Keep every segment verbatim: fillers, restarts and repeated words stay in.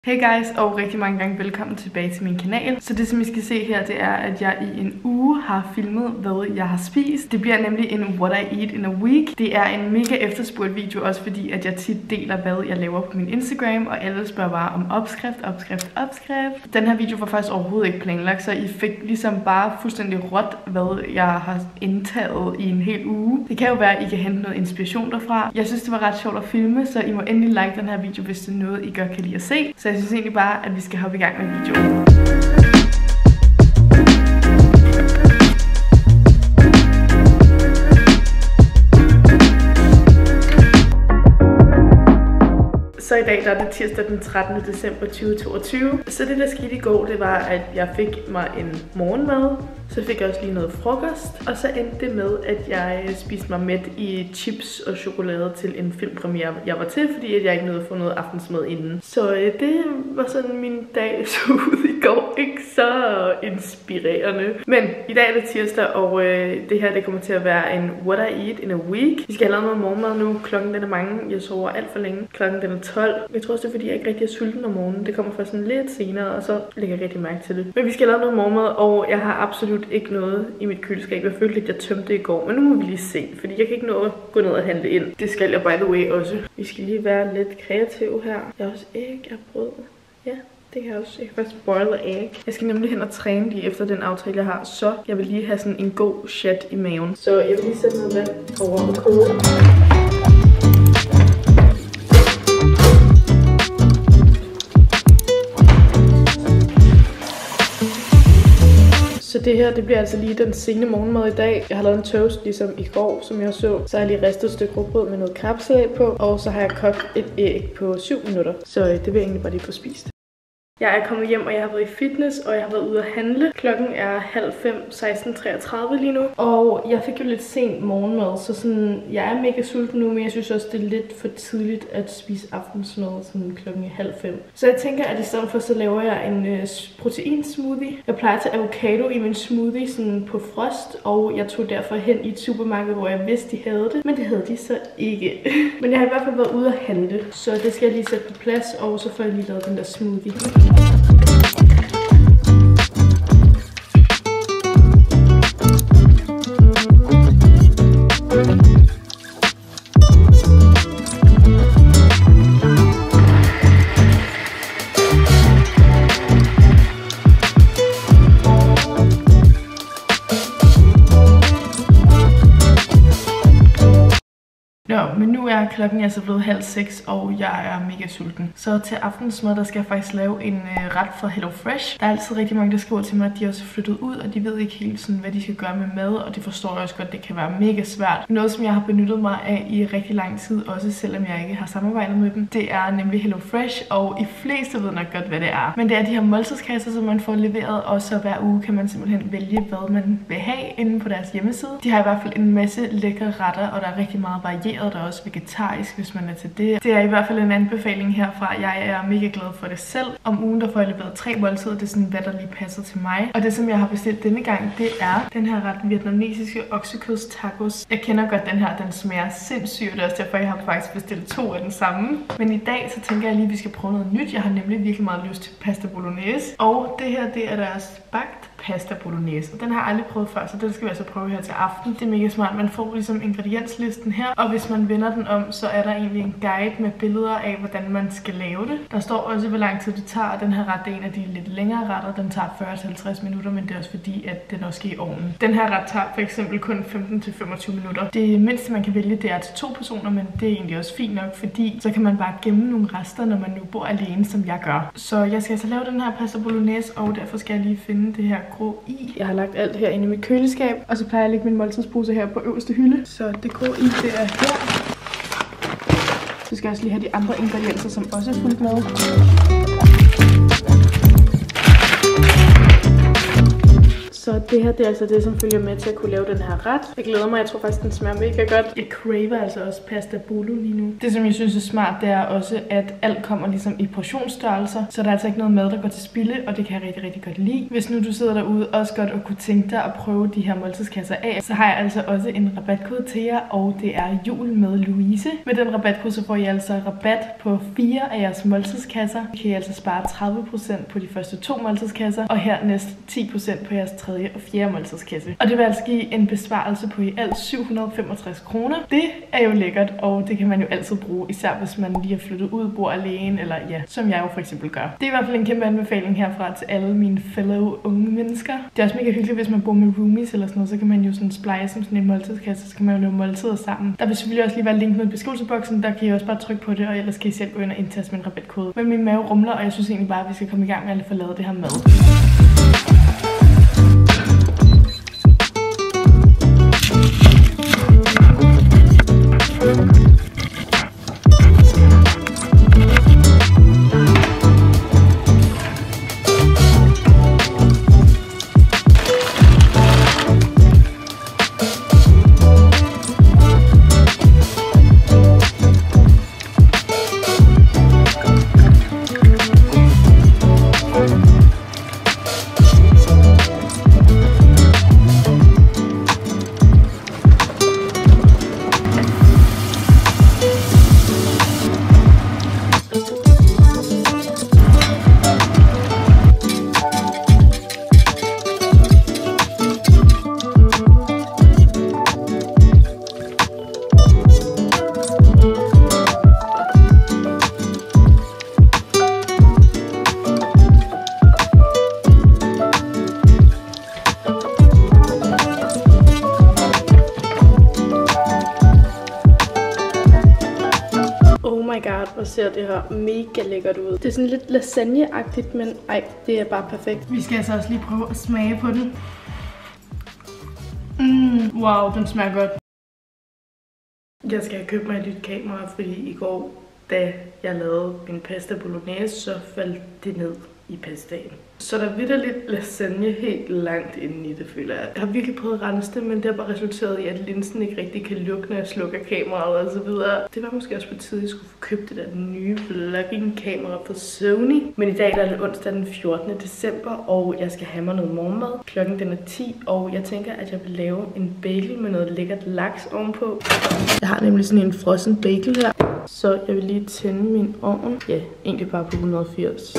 Hey guys, og rigtig mange gange velkommen tilbage til min kanal. Så det som I skal se her, det er at jeg i en uge har filmet hvad jeg har spist. Det bliver nemlig en what I eat in a week. Det er en mega efterspurgt video, også fordi at jeg tit deler hvad jeg laver på min Instagram, og alle spørger bare om opskrift, opskrift, opskrift. Den her video var faktisk overhovedet ikke planlagt, så I fik ligesom bare fuldstændig råt hvad jeg har indtaget i en hel uge. Det kan jo være at I kan hente noget inspiration derfra. Jeg synes det var ret sjovt at filme, så I må endelig like den her video, hvis det er noget I godt kan lide at se. Så jeg synes egentlig bare, at vi skal hoppe i gang med videoen. Så i dag der er det tirsdag den trettende december to tusind og toogtyve. Så det der skete i går, det var at jeg fik mig en morgenmad. Så fik jeg også lige noget frokost. Og så endte det med, at jeg spiste mig mæt i chips og chokolade til en filmpremiere, jeg var til, fordi at jeg ikke nåede at få noget aftensmad inden. Så øh, det var sådan min dag så ud i går. Ikke så inspirerende. Men i dag er det tirsdag, og øh, det her det kommer til at være en what I eat in a week. Vi skal have lavet noget morgenmad nu. Klokken den er mange. Jeg sover alt for længe. Klokken den er tolv. Jeg tror også, det er fordi, jeg ikke rigtig er sulten om morgenen. Det kommer først sådan lidt senere, og så lægger jeg rigtig mærke til det. Men vi skal have lavet noget morgenmad, og jeg har absolut ikke noget i mit køleskab. Jeg følte lidt, jeg tømte det i går, men nu må vi lige se, fordi jeg kan ikke nå at gå ned og handle ind. Det skal jeg by the way også. Vi skal lige være lidt kreative her. Jeg har også æg, jeg har brød. Ja, det kan jeg også. Jeg kan faktisk boil æg. Jeg skal nemlig hen og træne lige efter den aftale, jeg har, så jeg vil lige have sådan en god chat i maven. Så jeg vil lige sætte noget vand over og koge. Så det her, det bliver altså lige den sene morgenmad i dag. Jeg har lavet en toast, ligesom i går, som jeg så. Så har jeg lige ristet et stykke rugbrød med noget kapsalat på. Og så har jeg kogt et æg på syv minutter. Så det vil jeg egentlig bare lige få spist. Jeg er kommet hjem, og jeg har været i fitness, og jeg har været ude at handle. Klokken er halv fem, seksten treogtredive lige nu. Og jeg fik jo lidt sent morgenmad, så sådan, jeg er mega sulten nu, men jeg synes også, det er lidt for tidligt at spise aftensmad sådan klokken halv fem. Så jeg tænker, at i stedet for, så laver jeg en øh, protein-smoothie. Jeg plejer at tage avocado i min smoothie sådan på frost, og jeg tog derfor hen i et supermarked, hvor jeg vidste, de havde det. Men det havde de så ikke. Men jeg har i hvert fald været ude at handle, så det skal jeg lige sætte på plads, og så får jeg lige lavet den der smoothie. Nå, men nu er klokken altså blevet halv seks, og jeg er mega sulten. Så til aftensmad, der skal jeg faktisk lave en øh, ret fra Hello Fresh. Der er altid rigtig mange, der skriver til mig, at de også er flyttet ud, og de ved ikke helt sådan, hvad de skal gøre med mad, og det forstår jeg også godt, det kan være mega svært. Noget, som jeg har benyttet mig af i rigtig lang tid, også selvom jeg ikke har samarbejdet med dem, det er nemlig Hello Fresh, og I fleste ved nok godt, hvad det er. Men det er de her måltidskasser, som man får leveret, og så hver uge kan man simpelthen vælge, hvad man vil have inde på deres hjemmeside. De har i hvert fald en masse lækre retter, og der er rigtig meget varieret. Der er også vegetarisk, hvis man er til det. Det er i hvert fald en anbefaling herfra. Jeg er mega glad for det selv. Om ugen, der får jeg leveret tre måltider. Det er sådan, hvad der lige passer til mig. Og det, som jeg har bestilt denne gang, det er den her ret vietnamesiske oksekøds tacos. Jeg kender godt den her. Den smager sindssygt. Det er også derfor, jeg har faktisk bestilt to af den samme. Men i dag, så tænker jeg lige, at vi skal prøve noget nyt. Jeg har nemlig virkelig meget lyst til pasta bolognese. Og det her, det er deres bagt pasta bolognese. Og den har jeg aldrig prøvet før, så den skal vi altså prøve her til aften. Det er mega smart. Man får ligesom ingredienslisten her, og hvis man vender den om, så er der egentlig en guide med billeder af, hvordan man skal lave det. Der står også, hvor lang tid det tager, og den her ret er en af de lidt længere retter. Den tager fyrre til halvtreds minutter, men det er også fordi, at den også skal i ovnen. Den her ret tager for eksempel kun femten til femogtyve minutter. Det mindste, man kan vælge, det er til to personer, men det er egentlig også fint nok, fordi så kan man bare gemme nogle rester, når man nu bor alene, som jeg gør. Så jeg skal altså lave den her pasta bolognese, og derfor skal jeg lige finde det her grå i. Jeg har lagt alt her inde i mit køleskab, og så plejer jeg at lægge min måltidspose her på øverste hylde. Så det grå i, det er her. Så skal jeg også lige have de andre ingredienser, som også er fuldt med. Så det her det er altså det, som følger med til at kunne lave den her ret. Jeg glæder mig, jeg tror faktisk, den smager mega godt. Jeg craver altså også pasta bolo lige nu. Det, som jeg synes er smart, det er også, at alt kommer ligesom i portionsstørrelser, så der er altså ikke noget mad, der går til spilde, og det kan jeg rigtig, rigtig godt lide. Hvis nu du sidder derude også godt og kunne tænke dig at prøve de her måltidskasser af, så har jeg altså også en rabatkode til jer, og det er jul med Louise. Med den rabatkode, så får I altså rabat på fire af jeres måltidskasser. I kan I altså spare tredive procent på de første to måltidskasser, og her næsten ti procent på jeres tredje og fjerde måltidskasse. Og det vil altså give en besparelse på i alt syv hundrede og femogtres kroner. Det er jo lækkert, og det kan man jo altid bruge, især hvis man lige har flyttet ud, bor alene, eller ja, som jeg jo for eksempel gør. Det er i hvert fald en kæmpe anbefaling herfra til alle mine fellow unge mennesker. Det er også mega hyggeligt, hvis man bor med roomies eller sådan noget, så kan man jo sådan splice som sådan en måltidskasse, så kan man jo lave måltider sammen. Der vil selvfølgelig også lige være link nede i beskrivelsesboksen, der kan I også bare trykke på det, og ellers kan I selv gå ind og indtaste min rabatkode. Men min mave rumler, og jeg synes egentlig bare, at vi skal komme i gang med at få lavet det her mad. Og ser det her mega lækkert ud. Det er sådan lidt lasagne-agtigt, men ej, det er bare perfekt. Vi skal altså også lige prøve at smage på den. Mm, wow, den smager godt. Jeg skal have købt mig et nyt kamera, fordi i går, da jeg lavede min pasta bolognese, så faldt det ned i pastaen. Så der er vitterligt lasagne helt langt inde i det, føler jeg. Jeg har virkelig prøvet at rense det, men det har bare resulteret i, at linsen ikke rigtig kan lukke, når jeg slukker kameraet og så videre. Det var måske også på tide, at jeg skulle få købt det der nye vlogging-kamera fra Sony. Men i dag der er det onsdag den fjortende december, og jeg skal have mig noget morgenmad. Klokken den er ti, og jeg tænker, at jeg vil lave en bagel med noget lækkert laks ovenpå. Jeg har nemlig sådan en frossen bagel her, så jeg vil lige tænde min ovn. Ja, egentlig bare på et hundrede og firs.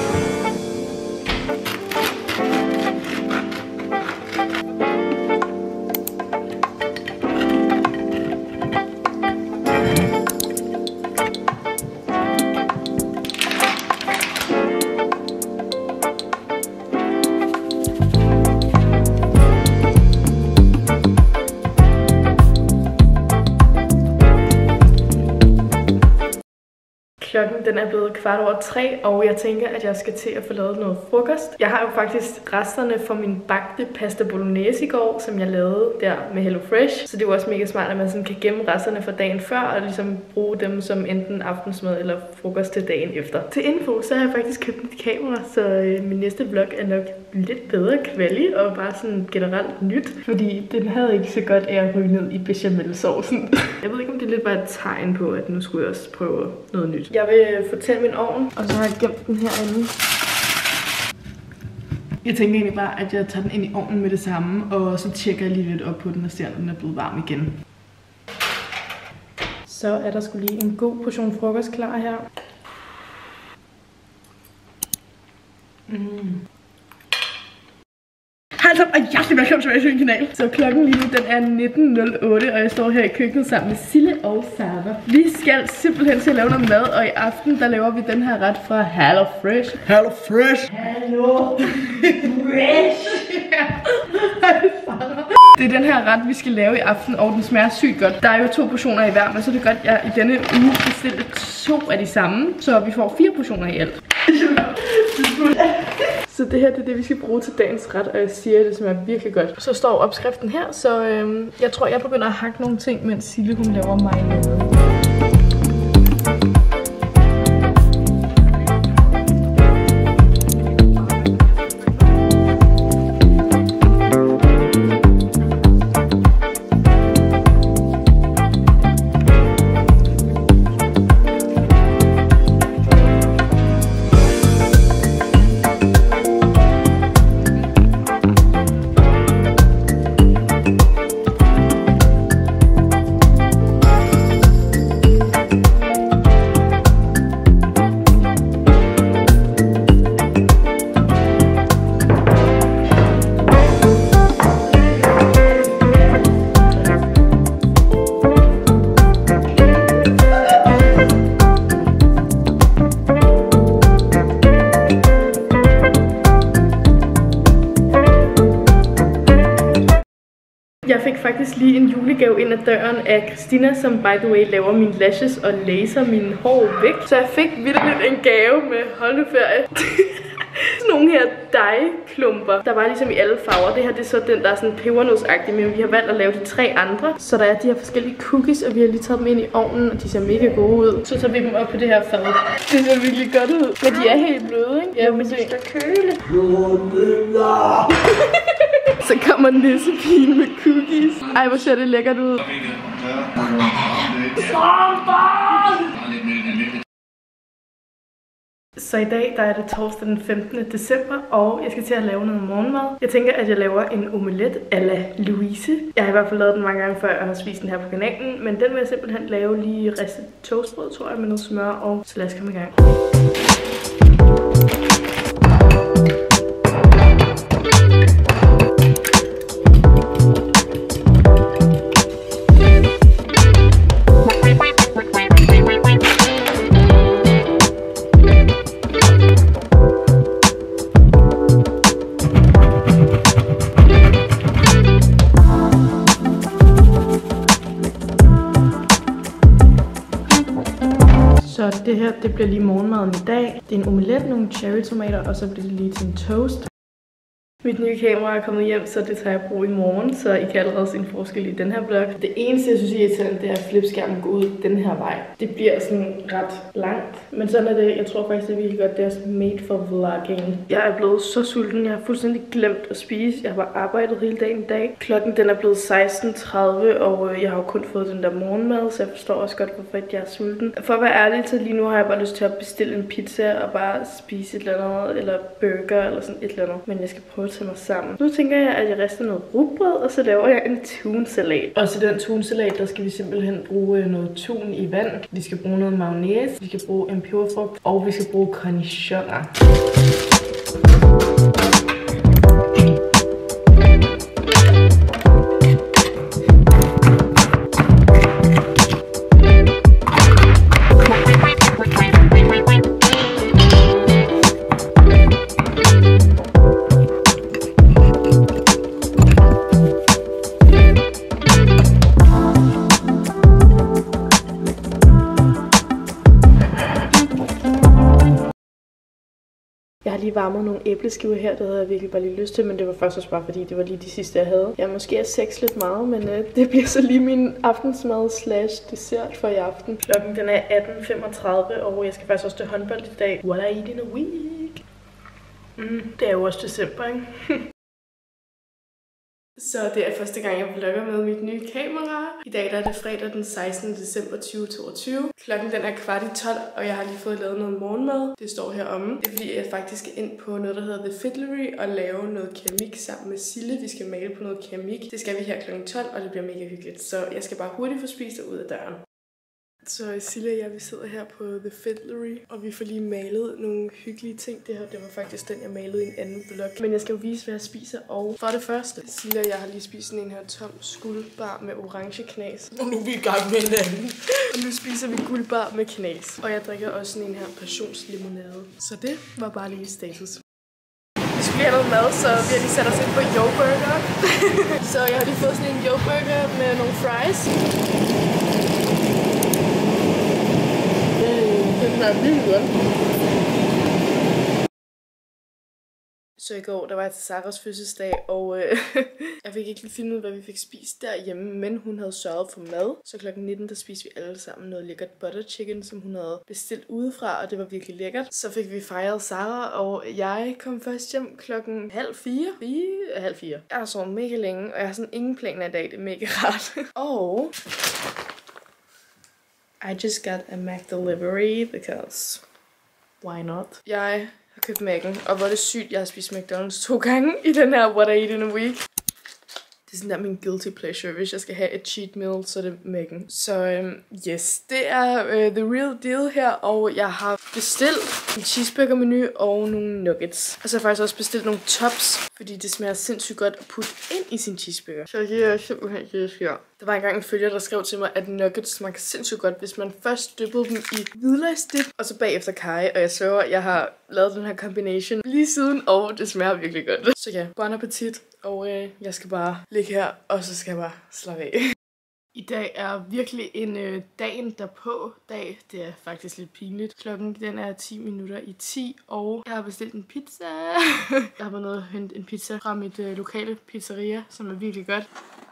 Klokken den er blevet kvart over tre, og jeg tænker, at jeg skal til at få lavet noget frokost. Jeg har jo faktisk resterne fra min bagte pasta bolognese i går, som jeg lavede der med HelloFresh. Så det er jo også mega smart, at man sådan kan gemme resterne fra dagen før, og ligesom bruge dem som enten aftensmad eller frokost til dagen efter. Til info, så har jeg faktisk købt et kamera, så øh, min næste vlog er nok lidt bedre kvalitet og bare sådan generelt nyt. Fordi den havde ikke så godt af at ryge ned i bechamelsaucen. Jeg ved ikke, om det lidt var et tegn på, at nu skulle jeg også prøve noget nyt. Jeg vil fortælle min ovn, og så har jeg gemt den herinde. Jeg tænker egentlig bare, at jeg tager den ind i ovnen med det samme, og så tjekker jeg lige lidt op på den og ser, om den er blevet varm igen. Så er der sgu lige en god portion frokost klar her. Mm. Hej så, og hjertelig velkommen tilbage til min kanal. Så klokken lige nu, den er nitten nul otte, og jeg står her i køkkenet sammen med Sille og Sarah. Vi skal simpelthen til at lave noget mad, og i aften, der laver vi den her ret fra HelloFresh. HelloFresh! HelloFresh! Det er den her ret, vi skal lave i aften, og den smager sygt godt. Der er jo to portioner i hver, men så er det godt, at jeg i denne uge bestilte to af de samme, så vi får fire portioner i alt. Så det her det er det, vi skal bruge til dagens ret, og jeg siger, at det smager virkelig godt. Så står opskriften her, så øhm, jeg tror, jeg begynder at hakke nogle ting, mens Sille hun laver marinade. faktisk lige en julegave ind ad døren af Christina, som by the way laver mine lashes og laser mine hår væk. Så jeg fik virkelig en gave med holdeferie. Sådan nogle her dejklumper. Der var ligesom i alle farver. Det her det er så den, der er sådan pebernødsagtig, men vi har valgt at lave de tre andre. Så der er de her forskellige cookies, og vi har lige taget dem ind i ovnen, og de ser mega gode ud. Så tager vi dem op på det her fad. Det ser virkelig godt ud. Men de er helt bløde, ikke? Ja, men de skal køle. Så kommer nissepigen med cookies. Ej, hvor ser det lækkert ud. Så i dag der er det torsdag den femtende december, og jeg skal til at lave noget morgenmad. Jeg tænker, at jeg laver en omelet a la Louise. Jeg har i hvert fald lavet den mange gange før, jeg har spist den her på kanalen. Men den vil jeg simpelthen lave lige ristet toastbrød, tror jeg, med noget smør, og så lad os komme i gang. Så det her, det bliver lige morgenmaden i dag. Det er en omelet, nogle cherrytomater, og så bliver det lige til en toast. Mit nye kamera er kommet hjem, så det tager jeg brug i morgen, så I kan allerede se en forskel i den her vlog. Det eneste, jeg synes er irriterende, det er, at flipskærmen går ud den her vej. Det bliver sådan ret langt, men sådan er det. Jeg tror faktisk, det er virkelig godt. Det er sådan made for vlogging. Jeg er blevet så sulten. Jeg har fuldstændig glemt at spise. Jeg har bare arbejdet hele dagen i dag. Klokken den er blevet seksten tredive, og jeg har jo kun fået den der morgenmad, så jeg forstår også godt, hvorfor jeg er sulten. For at være ærlig, så lige nu har jeg bare lyst til at bestille en pizza og bare spise et eller andet, eller burger eller sådan et eller andet. Men jeg skal prøve til mig sammen. Nu tænker jeg, at jeg rister noget rugbrød, og så laver jeg en tunsalat. Og til den tunsalat, der skal vi simpelthen bruge noget tun i vand. Vi skal bruge noget mayonnaise, vi skal bruge en peberfrugt, og vi skal bruge cornichoner. Jeg har lige varmet nogle æbleskiver her, det havde jeg virkelig bare lige lyst til, men det var først også bare fordi, det var lige de sidste, jeg havde. Jeg måske er sex lidt meget, men øh, det bliver så lige min aftensmad slash dessert for i aften. Klokken den er atten femogtredive, og jeg skal faktisk også til håndbold i dag. What I eat in a week? Mm, det er jo også december, ikke? Så det er første gang, jeg vlogger med mit nye kamera. I dag der er det fredag den sekstende december to tusind og toogtyve. Klokken den er kvart i tolv, og jeg har lige fået lavet noget morgenmad. Det står heromme. Det er fordi, jeg faktisk skal ind på noget, der hedder The Fiddlery og lave noget keramik sammen med Sille. Vi skal male på noget keramik. Det skal vi her klokken tolv, og det bliver mega hyggeligt. Så jeg skal bare hurtigt få spist og ud af døren. Så Sille og jeg, vi sidder her på The Fiddlery, og vi får lige malet nogle hyggelige ting. Det her, det var faktisk den, jeg malede i en anden vlog. Men jeg skal jo vise, hvad jeg spiser. Og for det første, Sille og jeg har lige spist sådan en her tom skuldbar med orange knas. Og nu er vi i gang med en anden. Og nu spiser vi guldbar med knas. Og jeg drikker også sådan en her passionslimonade. Så det var bare lige status. Vi skulle have noget mad, så vi har lige sat os ind på Yo-Burger. Så jeg har lige fået sådan en Yo-Burger med nogle fries. Den er virkelig godt. Så i går, der var jeg til Saras fødselsdag, og øh, jeg fik ikke lige finde ud af, hvad vi fik spist derhjemme, men hun havde sørget for mad. Så klokken nitten, der spiste vi alle sammen noget lækkert butter chicken, som hun havde bestilt udefra, og det var virkelig lækkert. Så fik vi fejret Sara, og jeg kom først hjem klokken halv fire. fire halv fire. Jeg har sovet mega længe, og jeg har sådan ingen planer i dag, det er mega rart. Og I just got a Mac delivery, because why not? Jeg har købt Mac'en, og hvor er det sygt, jeg har spist McDonald's to gange i den her What I Eat in a Week. Det er sådan der min guilty pleasure. Hvis jeg skal have et cheat meal, så er det Mac'en. Så um, yes, det er uh, the real deal her, og jeg har bestilt en cheeseburger menu og nogle nuggets. Og så har jeg faktisk også bestilt nogle tops, fordi det smager sindssygt godt at putte ind i sin cheeseburger. Så det er simpelthen det, jeg skal. Der var engang en følger, der skrev til mig, at nuggets smager sindssygt godt, hvis man først dyppede dem i hvidløgsdip, og så bagefter karry. Og jeg sværger, jeg har lavet den her combination lige siden, og det smager virkelig godt. Så ja, bon appetit. Og øh, jeg skal bare ligge her, og så skal jeg bare slappe af. I dag er virkelig en øh, dagen derpå dag. Det er faktisk lidt pinligt. Klokken den er ti minutter i ti, og jeg har bestilt en pizza. Jeg har været nede og hentet en pizza fra mit øh, lokale pizzeria, som er virkelig godt.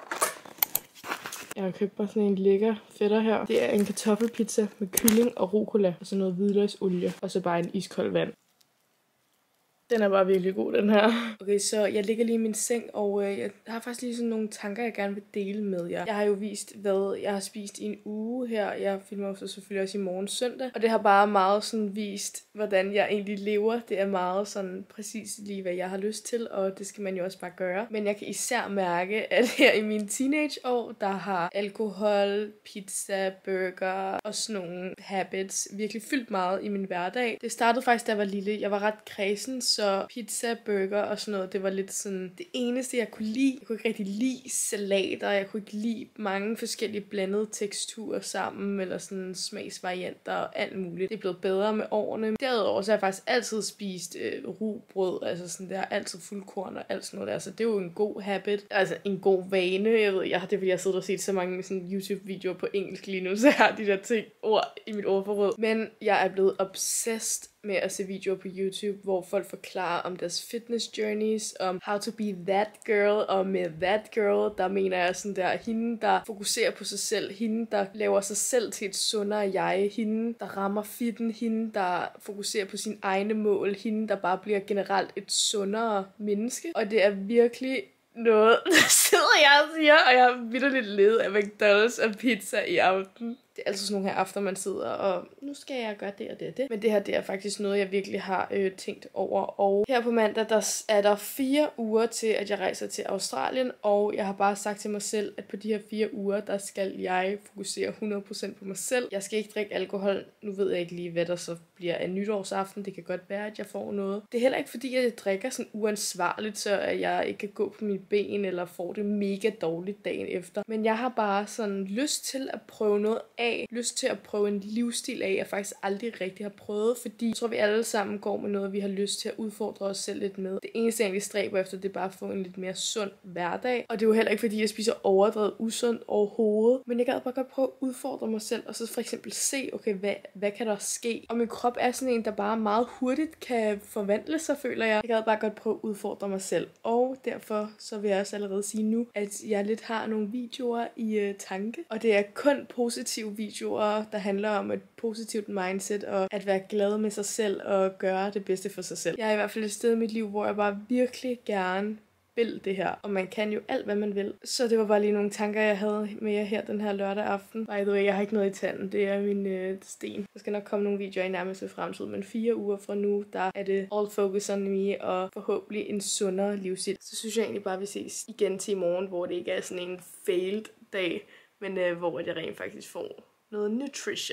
Jeg har købt bare sådan en lækker fætter her. Det er en kartoffelpizza med kylling og rucola, og så noget hvidløgsolie, og så bare en iskold vand. Den er bare virkelig god, den her. Okay, så jeg ligger lige i min seng, og øh, jeg har faktisk lige sådan nogle tanker, jeg gerne vil dele med jer. Jeg har jo vist, hvad jeg har spist i en uge her. Jeg filmer jo så selvfølgelig også i morgen søndag. Og det har bare meget sådan vist, hvordan jeg egentlig lever. Det er meget sådan præcis lige, hvad jeg har lyst til, og det skal man jo også bare gøre. Men jeg kan især mærke, at her i mine teenageår, der har alkohol, pizza, burger og sådan nogle habits virkelig fyldt meget i min hverdag. Det startede faktisk, da jeg var lille. Jeg var ret kræsen, så Så pizza, burger og sådan noget, det var lidt sådan det eneste, jeg kunne lide. Jeg kunne ikke rigtig lide salater, jeg kunne ikke lide mange forskellige blandede teksturer sammen, eller sådan smagsvarianter og alt muligt. Det er blevet bedre med årene. Derudover så har jeg faktisk altid spist øh, rugbrød, altså sådan der, altid fuldkorn og alt sådan noget der, så det er jo en god habit. Altså en god vane, jeg ved, jeg har det, fordi jeg har siddet og set så mange sådan YouTube-videoer på engelsk lige nu, så jeg har de der ting, ord i mit ordforråd. Men jeg er blevet obsessed med at se videoer på YouTube, hvor folk forklarer om deres fitness journeys, om how to be that girl, og med that girl, der mener jeg sådan der, hende der fokuserer på sig selv, hende der laver sig selv til et sundere jeg, hende der rammer fitten, hende der fokuserer på sine egne mål, hende der bare bliver generelt et sundere menneske, og det er virkelig noget, der sidder jeg og siger, og jeg har vitterligt ledet af McDonald's og pizza i aften. Det er altså sådan nogle her aften, man sidder og, nu skal jeg gøre det og det og det. Men det her, det er faktisk noget, jeg virkelig har øh, tænkt over. Og her på mandag, der er der fire uger til, at jeg rejser til Australien. Og jeg har bare sagt til mig selv, at på de her fire uger, der skal jeg fokusere hundrede procent på mig selv. Jeg skal ikke drikke alkohol. Nu ved jeg ikke lige, hvad der så bliver af nytårsaften. Det kan godt være, at jeg får noget. Det er heller ikke fordi, at jeg drikker sådan uansvarligt, så at jeg ikke kan gå på mine ben, eller får det mega dårligt dagen efter. Men jeg har bare sådan lyst til at prøve noget af. Lyst til at prøve en livsstil af, jeg faktisk aldrig rigtig har prøvet, fordi jeg tror, vi alle sammen går med noget, vi har lyst til at udfordre os selv lidt med. Det eneste, jeg egentlig stræber efter, det er bare at få en lidt mere sund hverdag. Og det er jo heller ikke, fordi jeg spiser overdrevet usundt overhovedet, men jeg gad bare godt prøve at udfordre mig selv, og så for eksempel se, okay, hvad, hvad kan der ske? Og min krop er sådan en, der bare meget hurtigt kan forvandle sig, føler jeg. Jeg gad bare godt prøve at udfordre mig selv, og derfor så vil jeg også allerede sige nu, at jeg lidt har nogle videoer i uh, tanke, og det er kun positive videoer, der handler om et positivt mindset og at være glad med sig selv og gøre det bedste for sig selv. Jeg er i hvert fald et sted i mit liv, hvor jeg bare virkelig gerne vil det her, og man kan jo alt, hvad man vil. Så det var bare lige nogle tanker, jeg havde med jer her den her lørdag aften. By the way, jeg har ikke noget i tanden, det er min øh, sten. Der skal nok komme nogle videoer i nærmeste fremtid, men fire uger fra nu, der er det all focus on me, og forhåbentlig en sundere livsstil. Så synes jeg egentlig bare, at vi ses igen til i morgen, hvor det ikke er sådan en failed dag, men øh, hvor jeg rent faktisk får noget nutrition.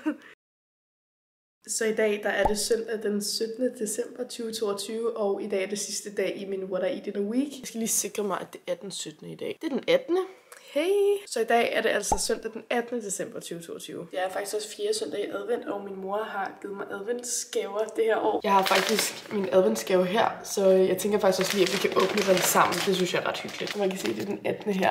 Så i dag, der er det søndag den syttende december to tusind og toogtyve, og i dag er det sidste dag i min What I Eat in a Week. Jeg skal lige sikre mig, at det er den syttende i dag. Det er den attende Hey! Så i dag er det altså søndag den attende december to tusind og toogtyve. Det er faktisk også fjerde søndag i advent, og min mor har givet mig adventsgaver det her år. Jeg har faktisk min adventsgave her, så jeg tænker faktisk også lige, at vi kan åbne den sammen. Det synes jeg er ret hyggeligt. Og man kan se, det er den attende her.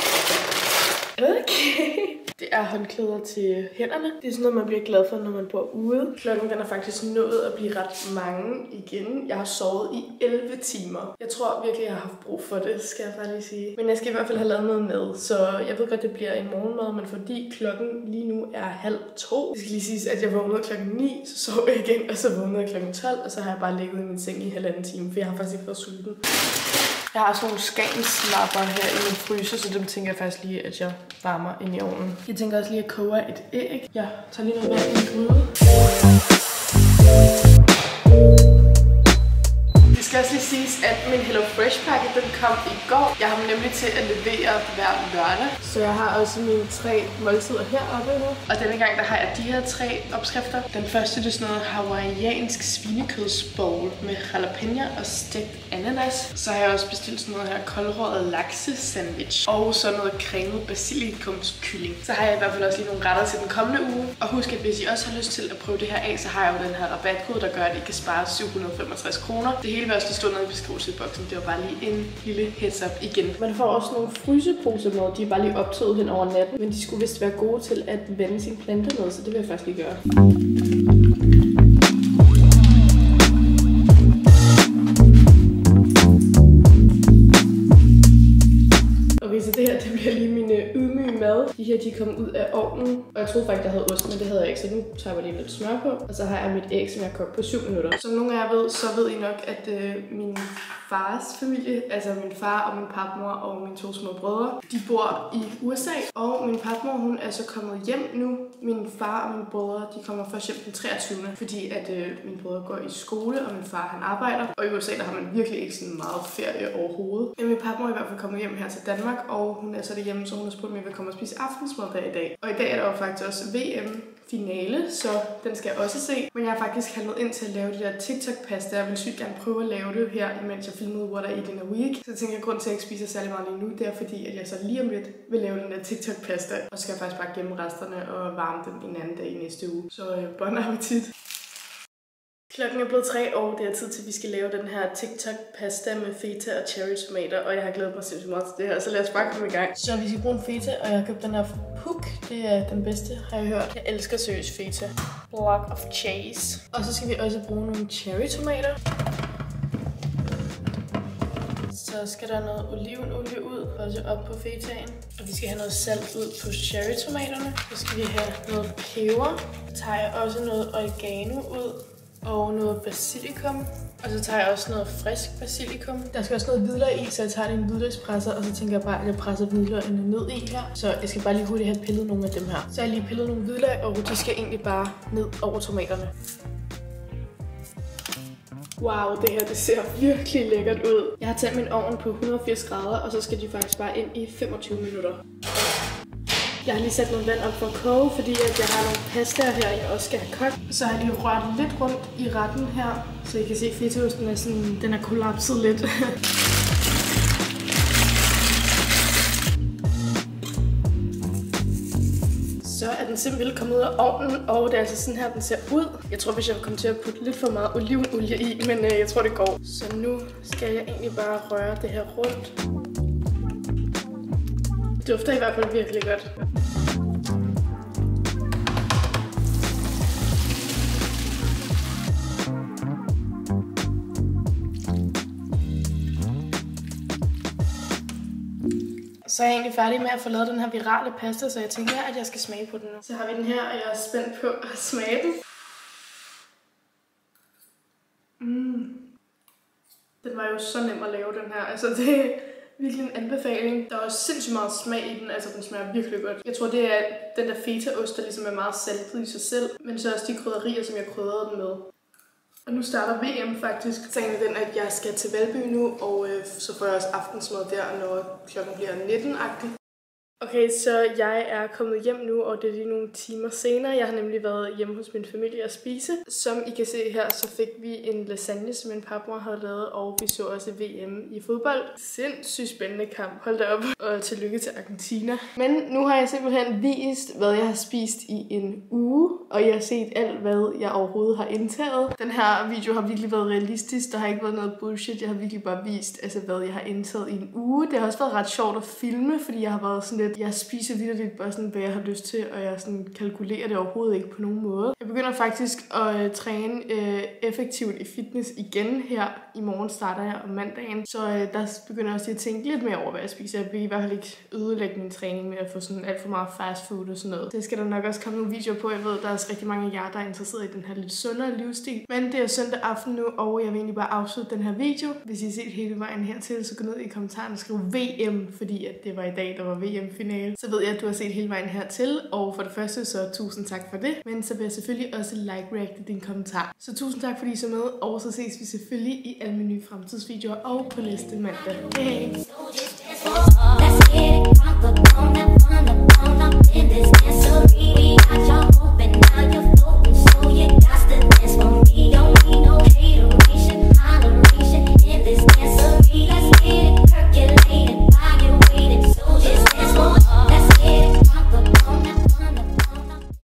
Okay. Det er håndklæder til hænderne. Det er sådan noget, man bliver glad for, når man bor ude. Klokken den er faktisk nået at blive ret mange igen. Jeg har sovet i elleve timer. Jeg tror virkelig, jeg har haft brug for det, skal jeg bare lige sige. Men jeg skal i hvert fald have lavet noget med, så jeg ved godt, det bliver en morgenmad, men fordi klokken lige nu er halv to. Det skal lige siges, at jeg vågnede klokken ni, så sov jeg igen, og så vågnede jeg klokken tolv, og så har jeg bare ligget i min seng i halvanden time, for jeg har faktisk ikke været sulten. Jeg har sådan nogle skanslapper her i min fryser, så dem tænker jeg faktisk lige, at jeg varmer ind i ovnen. Jeg tænker også lige at koge et æg. Jeg tager lige noget vand i en gryde. Det skal også lige siges, at min HelloFresh-pakke, den kom i går. Jeg har dem nemlig til at levere hver lørdag. Så jeg har også mine tre måltider heroppe nu. Og denne gang, der har jeg de her tre opskrifter. Den første, det er sådan noget hawaiiansk svinekødsbowl med jalapeno og stegt ananas. Så har jeg også bestilt sådan noget her koldrøget lakse-sandwich. Og så noget cremet basilikumskylling. Så har jeg i hvert fald også lige nogle retter til den kommende uge. Og husk, at hvis I også har lyst til at prøve det her af, så har jeg jo den her rabatkode, der gør, at I kan spare syv hundrede og femogtres kroner. Det hele vil også stå nede i beskrivelsesboksen. Det var bare lige en lille heads up igen. Man får også nogle fryseposer med. De er bare lige optaget hen over natten. Men de skulle vist være gode til at vande sin plante med, så det vil jeg faktisk lige gøre. Okay, så det her det bliver lige min ydmyge mad. De her de er kommet ud af ovnen, og jeg troede faktisk, jeg havde ost, men det havde jeg ikke, så nu tager jeg lige lidt smør på. Og så har jeg mit æg, som jeg har kogt på syv minutter. Som nogle af jer ved, så ved I nok, at øh, min fars familie, altså min far og min papmor og mine to små brødre, de bor i U S A. Og min papmor, hun er så kommet hjem nu. Min far og mine brødre, de kommer først hjem den treogtyvende fordi at øh, mine brødre går i skole, og min far han arbejder. Og i U S A, der har man virkelig ikke sådan meget ferie overhovedet. Men min papmor er i hvert fald kommet hjem her til Danmark, og hun er så derhjemme, så hun har spurgt mig, om jeg vil komme og spise aftensmad der i dag. Og i dag er der jo faktisk også V M-finale, så den skal jeg også se. Men jeg har faktisk handlet ind til at lave det der TikTok-pasta. Jeg vil sygt gerne prøve at lave det her, imens jeg filmede What I Eat in a Week. Så jeg tænker, at grund til, at jeg ikke spiser særlig meget lige nu, det er fordi, at jeg så lige om lidt vil lave den der TikTok-pasta. Og så skal jeg faktisk bare gemme resterne og varme dem en anden dag i næste uge. Så øh, bon appetit. Klokken er blevet tre år, det er tid til, at vi skal lave den her TikTok-pasta med feta og cherry tomater, og jeg har glædet mig sindssygt meget til det her, så lad os bare komme i gang. Så vi skal bruge en feta, og jeg har købt den her Hook. Det er den bedste, har jeg hørt. Jeg elsker seriøst feta. Block of cheese. Og så skal vi også bruge nogle cherry tomater. Så skal der noget olivenolie ud, også op på fetaen. Og vi skal have noget salt ud på cherry tomaterne. Så skal vi have noget peber. Så tager jeg også noget oregano ud. Og noget basilikum. Og så tager jeg også noget frisk basilikum. Der skal også noget hvidløg i, så jeg tager det i en hvidløgspresser. Og så tænker jeg bare, at jeg presser hvidløgene ned i her. Så jeg skal bare lige hurtigt have pillet nogle af dem her. Så jeg har lige pillet nogle hvidløg, og de skal egentlig bare ned over tomaterne. Wow, det her det ser virkelig lækkert ud. Jeg har taget min ovn på et hundrede og firs grader, og så skal de faktisk bare ind i femogtyve minutter. Jeg har lige sat noget vand op for at koge, fordi at jeg har nogle pastaer her, jeg også skal have kogt. Så har jeg lige rørt lidt rundt i retten her, så I kan se, at fetaosten er sådan, den er kollapset lidt. Så er den simpelthen kommet ud af ovnen, og det er altså sådan her, den ser ud. Jeg tror, hvis jeg kommer til at putte lidt for meget olivenolie i, men øh, jeg tror, det går. Så nu skal jeg egentlig bare røre det her rundt. Det dufter i hvert fald virkelig godt. Så er jeg egentlig færdig med at få lavet den her virale pasta, så jeg tænker, at jeg skal smage på den nu. Så har vi den her, og jeg er spændt på at smage den. Mm. Den var jo så nem at lave, den her. Altså, det er virkelig en anbefaling. Der er også sindssygt meget smag i den, altså den smager virkelig godt. Jeg tror, det er den der fetaost, der ligesom er meget saltet i sig selv, men så også de krydderier, som jeg krydrede den med. Og nu starter V M faktisk. Sagen er den, at jeg skal til Valby nu, og øh, så får jeg også aftensmad der, når klokken bliver nitten-agtig. Okay, så jeg er kommet hjem nu, og det er lige nogle timer senere. Jeg har nemlig været hjemme hos min familie og spise. Som I kan se her, så fik vi en lasagne, som min papmor havde lavet, og vi så også V M i fodbold. Sindssygt spændende kamp. Hold da op, og tillykke til Argentina. Men nu har jeg simpelthen vist, hvad jeg har spist i en uge, og jeg har set alt, hvad jeg overhovedet har indtaget. Den her video har virkelig været realistisk. Der har ikke været noget bullshit. Jeg har virkelig bare vist, altså, hvad jeg har indtaget i en uge. Det har også været ret sjovt at filme, fordi jeg har været sådan lidt, jeg spiser virkelig bare sådan, hvad jeg har lyst til, og jeg sådan kalkulerer det overhovedet ikke på nogen måde. Jeg begynder faktisk at øh, træne øh, effektivt i fitness igen her. I morgen starter jeg om mandagen, så øh, der begynder jeg også at tænke lidt mere over, hvad jeg spiser. Jeg vil i hvert fald ikke ødelægge min træning med at få sådan alt for meget fast food og sådan noget. Det skal der nok også komme nogle videoer på. Jeg ved, der er også rigtig mange af jer, der er interesseret i den her lidt sundere livsstil. Men det er søndag aften nu, og jeg vil egentlig bare afslutte den her video. Hvis I har set hele vejen hertil, så gå ned i kommentarerne og skriv V M, fordi at det var i dag, der var V M-finale. Så ved jeg, at du har set hele vejen hertil, og for det første, så tusind tak for det. Men så vil jeg selvfølgelig også like-reacte din kommentar. Så tusind tak, fordi I så med, og så ses vi selvfølgelig i alle mine nye fremtidsvideoer og på næste mandag. Hej!